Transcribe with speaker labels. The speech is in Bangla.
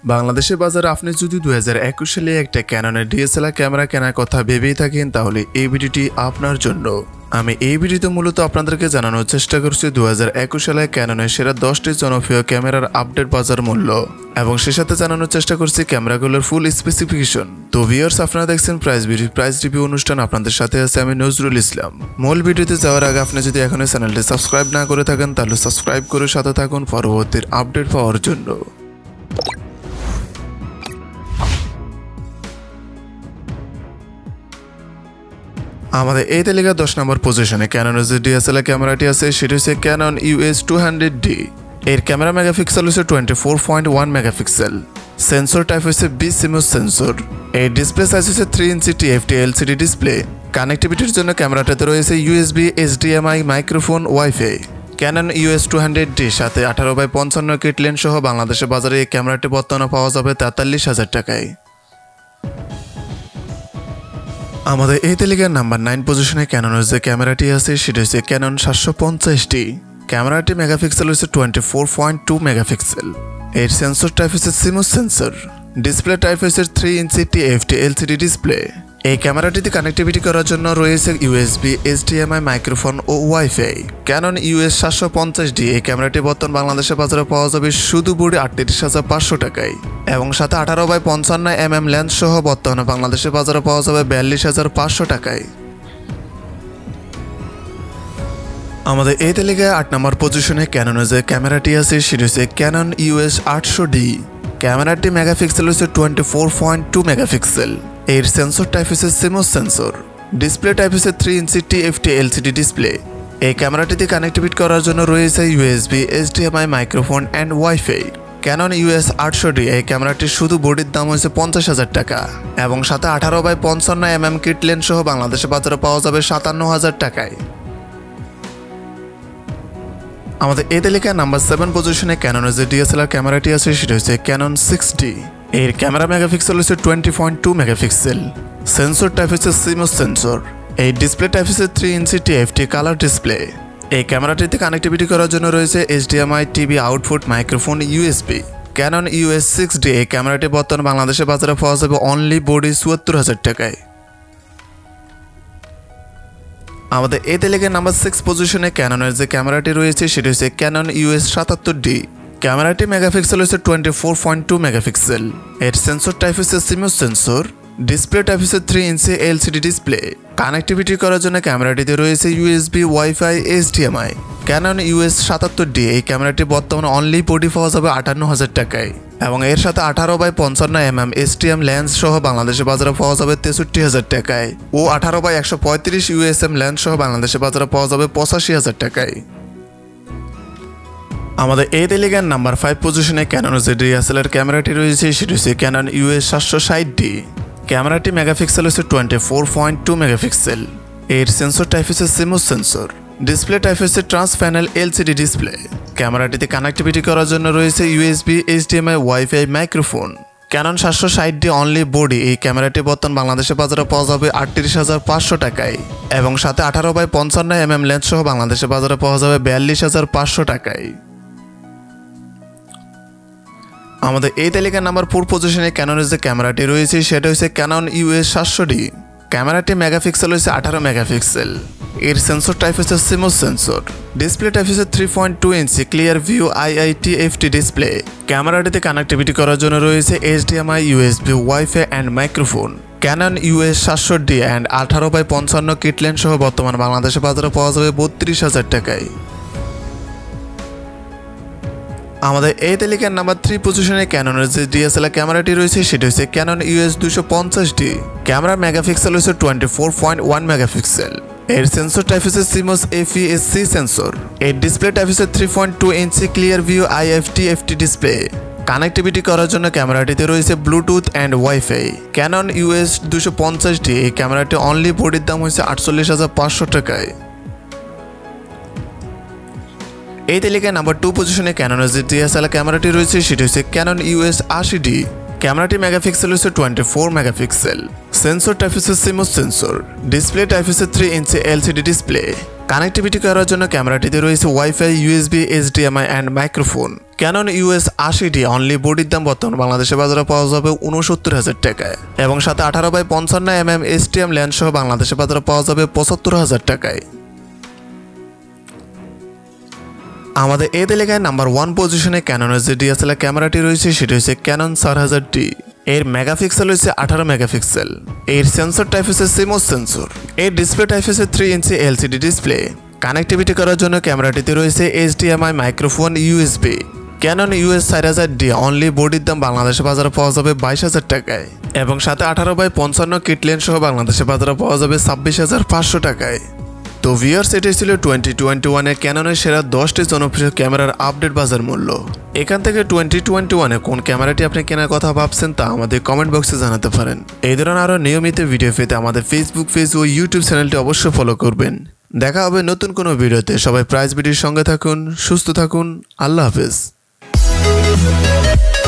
Speaker 1: বাংলাদেশের বাজারে আপনি যদি 2021 সালে একটা ক্যাননের ডিএসএলআর ক্যামেরা কেনার কথা ভেবেই থাকেন তাহলে এই ভিডিওটি আপনার জন্য। আমি এই ভিডিওতে মূলত আপনাদেরকে জানানোর চেষ্টা করছি 2021 সালে ক্যাননের সেরা 10টি জনপ্রিয় ক্যামেরার আপডেট বাজার মূল্য এবং সে সাথে জানানোর চেষ্টা করছি ক্যামেরাগুলোর ফুল স্পেসিফিকেশন। তো ভিউয়ার্স, আপনারা দেখছেন প্রাইস রিভিউ অনুষ্ঠান, আপনাদের সাথে আছে আমি নজরুল ইসলাম। মূল ভিডিওতে যাওয়ার আগে আপনি যদি এখনো চ্যানেলটি সাবস্ক্রাইব না করে থাকেন তাহলে সাবস্ক্রাইব করে সাথে থাকুন পরবর্তীর আপডেট পাওয়ার জন্য। আমাদের এই তালিকার 10 নম্বর পজিশনে ক্যাননের যে ডিএসএলআর ক্যামেরাটি আছে সেটি হচ্ছে ক্যানন US200D। এর ক্যামেরা মেগাপিক্সেল হচ্ছে 24.1 মেগাপিক্সেল। সেন্সর টাইপ হচ্ছে BCMOS সেন্সর। এই ডিসপ্লে সাইজ হচ্ছে 3 ইঞ্চি TFT LCD ডিসপ্লে। কানেক্টিভিটির জন্য ক্যামেরাটাতে রয়েছে USB, HDMI, microphone, wifi. Canon US200D সাথে 18x55 কিট লেন্স সহ বাংলাদেশের বাজারে এই ক্যামেরাটি বর্তমানে পাওয়া যাবে 43,000 টাকায়। আমাদের এই তালিকার নাম্বার 9 পজিশনে ক্যাননের যে ক্যামেরাটি আছে সেটা হচ্ছে ক্যানন 750D। ক্যামেরাটি মেগাপিক্সেল হচ্ছে 24.2 মেগাপিক্সেল। এর সেন্সর টাইপ হচ্ছে CMOS সেন্সর। ডিসপ্লে টাইপ হচ্ছে 3 ইঞ্চি TFT LCD ডিসপ্লে। এই ক্যামেরাটিতে কানেক্টিভিটি করার জন্য রয়েছে USB, HDMI, মাইক্রোফোন ও ওয়াইফাই। ক্যানন US750D এই ক্যামেরাটি বর্তমান বাংলাদেশের বাজারে পাওয়া যাবে শুধু বডি 38,500 টাকায় এবং সাথে 18x55 লেন্স সহ বর্তমানে বাংলাদেশের বাজারে পাওয়া যাবে 42,500 টাকায়। আমাদের এই তালিকায় 8 নম্বর পজিশনে ক্যাননের যে ক্যামেরাটি আছে সেটি হচ্ছে ক্যানন US800D। ক্যামেরাটি মেগাপিক্সেল হচ্ছে 24.2 মেগাপিক্সেল। এর সেন্সর টাইপ হচ্ছে CMOS সেন্সর। ডিসপ্লে টাইপ হচ্ছে 3 ইঞ্চি TFT LCD ডিসপ্লে। এই ক্যামেরাটিতে কানেক্টিভিটি করার জন্য রয়েছে USB, HDMI, microphone and wifi. Canon US800D এই ক্যামেরাটির শুধু বডির দাম হচ্ছে 50,000 টাকা এবং সাথে 18x55 কিট লেন্স সহ বাংলাদেশের বাজারে পাওয়া যাবে 57,000 টাকায়। আমাদের এই তালিকায় নাম্বার 7 পজিশনে ক্যাননের যে ডিএসএলআর ক্যামেরাটি আছে সেটা হচ্ছে ক্যানন 6D। এর ক্যামেরা মেগাপিক্সেল হচ্ছে 20.2 মেগাপিক্সেল। সেন্সর টাইপ হচ্ছে CMOS সেন্সর। এই ডিসপ্লে টাইপ হচ্ছে 3 ইঞ্চি TFT কালার ডিসপ্লে। এই ক্যামেরাটিতে কানেক্টিভিটি করার জন্য রয়েছে HDMI, TV output, microphone, USB। Canon US6D এই ক্যামেরাটি বর্তমানে বাংলাদেশের বাজারে পাওয়া যাবে অনলি বডি 74,000 টাকায়। আমাদের এই তালিকায় নাম্বার 6 পজিশনে ক্যাননের যে ক্যামেরাটি রয়েছে সেটি হচ্ছে ক্যানন US77D। ক্যামেরাটি মেগাপিক্সেল হচ্ছে 24.2 মেগাপিক্সেল। এর সেন্সর টাইপ হচ্ছে CMOS সেন্সর। ডিসপ্লে টাইপ হচ্ছে 3 ইঞ্চি LCD ডিসপ্লে। কানেক্টিভিটি করার জন্য ক্যামেরাটিতে রয়েছে USB, wifi, HDMI। Canon US77D এই ক্যামেরাটি বর্তমানে অনলি বডি পাওয়া যাবে 58,000 টাকায় এবং এর সাথে 18x55 STM লেন্স সহ বাংলাদেশের বাজারে পাওয়া যাবে 63,000 টাকায় ও 18x135 USM লেন্স সহ বাংলাদেশের বাজারে পাওয়া যাবে 85,000 টাকায়। আমাদের এই তালিকার নাম্বার 5 পজিশনে ক্যাননের যে ডিএসএলআর ক্যামেরাটি রয়েছে সেটি হচ্ছে ক্যানন US760D। ক্যামেরাটি মেগাপিক্সেল হচ্ছে 24.2 মেগাপিক্সেল। এর সেন্সর টাইপ হচ্ছে CMOS সেন্সর। ডিসপ্লে টাইপ হচ্ছে ট্রান্স প্যানেল LCD ডিসপ্লে। ক্যামেরাটিতে কানেক্টিভিটি করার জন্য রয়েছে USB, HDMI, wifi, microphone. Canon 760D only body এই ক্যামেরাটি বর্তমান বাংলাদেশের বাজারে পাওয়া যাবে 38,500 টাকায় এবং সাথে 18x55 লেন্স সহ বাংলাদেশের বাজারে পাওয়া যাবে 42,500 টাকায়। আমাদের এই তালিকার নাম্বার 4 পজিশনে ক্যাননের যে ক্যামেরাটি রয়েছে সেটা হচ্ছে ক্যানন US700D। ক্যামেরাটি মেগাপিক্সেল হচ্ছে 18 মেগাপিক্সেল। এর সেন্সর টাইপ হচ্ছে CMOS সেন্সর। ডিসপ্লে টাইপ হচ্ছে 3.2 inch clear view IITFT display. ক্যামেরাটিতে কানেক্টিভিটি করার জন্য রয়েছে HDMI, USB, wifi and microphone. Canon US700D and 18x55 kit lens সহ বর্তমান বাংলাদেশের বাজারে পাওয়া যাবে 32,000 টাকায়। আমাদের এই তালিকার নাম্বার 3 পজিশনে ক্যাননের যে ডিএসএলআর ক্যামেরাটি রয়েছে সেটি হচ্ছে ক্যানন US250D। ক্যামেরা মেগাপিক্সেল হচ্ছে 24.1 মেগাপিক্সেল। এর সেন্সর টাইপ হচ্ছে CMOS FESC সেন্সর। এর ডিসপ্লে টাইপ হচ্ছে 3.2 inch clear view IFTFT display. Connectivity করার জন্য ক্যামেরাটিতে রয়েছে Bluetooth and wifi. Canon US250D এই ক্যামেরাটি অনলি বডির দাম হচ্ছে 48,500 টাকায়। এই তালিকায় নাম্বার 2 পজিশনে ক্যাননের যে ডিএসএলআর ক্যামেরাটি রয়েছে সেটি হচ্ছে ক্যানন US80D। ক্যামেরাটি মেগাপিক্সেল হচ্ছে 24 মেগাপিক্সেল। সেন্সর টাইপ হচ্ছে CMOS সেন্সর। ডিসপ্লে টাইপ হচ্ছে 3 ইঞ্চি LCD ডিসপ্লে। কানেক্টিভিটি করার জন্য ক্যামেরাটিতে রয়েছে wifi, USB, HDMI and microphone. Canon US 80D only বডির দাম বর্তমান বাংলাদেশে বাজারে পাওয়া যাবে ৬৯,০০০ টাকায় এবং সাথে 18x55 STM ল্যান্ড সহ বাংলাদেশে বাজারে পাওয়া যাবে ৭৫,০০০ টাকায়। আমাদের এই তালিকায় নাম্বার 1 পজিশনে ক্যাননের যে ডিএসএলআর ক্যামেরাটি রয়েছে সেটি হচ্ছে ক্যানন 4000D। এর মেগাপিক্সেল হচ্ছে 18 মেগাপিক্সেল। এর সেন্সর টাইপ হচ্ছে CMOS সেন্সর। এর ডিসপ্লে টাইপ হচ্ছে 3 ইঞ্চি LCD ডিসপ্লে। কানেক্টিভিটি করার জন্য ক্যামেরাটিতে রয়েছে HDMI, microphone, USB। Canon US 4000D only বডির দাম বাংলাদেশে বাজারে পাওয়া যাবে 22,০০০ টাকায় এবং সাথে 18x55 কিট লেন্স সহ বাংলাদেশে বাজারে পাওয়া যাবে 26,৫০০ টাকায়। তো ভিউয়ার্স, এটাই ছিল 2021-এ ক্যাননের সেরা 10টি জনপ্রিয় ক্যামেরার আপডেট বাজার মূল্য। এখান থেকে 2021-এ কোন ক্যামেরাটি আপনি কেনার কথা ভাবছেন তা আমাদের কমেন্ট বক্সে জানাতে পারেন। এই ধরনের আরও নিয়মিত ভিডিও পেতে আমাদের ফেসবুক পেজ ও ইউটিউব চ্যানেলটি অবশ্যই ফলো করবেন। দেখা হবে নতুন কোনো ভিডিওতে। সবাই প্রাইস ভিডিওর সঙ্গে থাকুন, সুস্থ থাকুন, আল্লাহ হাফেজ।